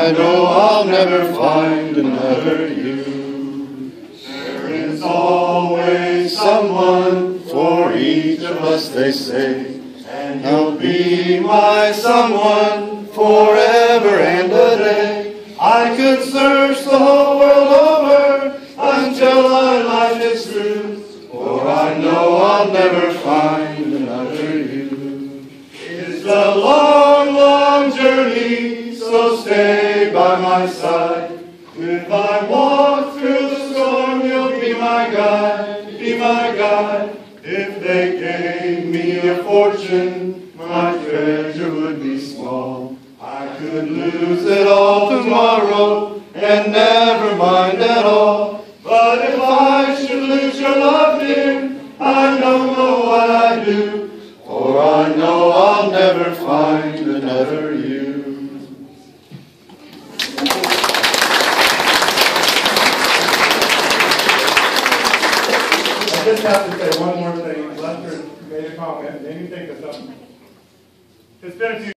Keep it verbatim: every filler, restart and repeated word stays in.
I know I'll never find another you. There is always someone for each of us, they say, and you'll be my someone forever and a day. I could search the whole world over until our life is through, for I know I'll never find another you. It's a long, long journey, so stay by my side. If I walk through the storm, you'll be my guide, be my guide. If they gave me a fortune, my treasure would be small. I could lose it all tomorrow and never mind at all. But if I should lose your love, dear, I don't know what I'd do, for I know I'll never find another you. I just have to say one more thing. Lester made a comment, made me think of something. It's been a few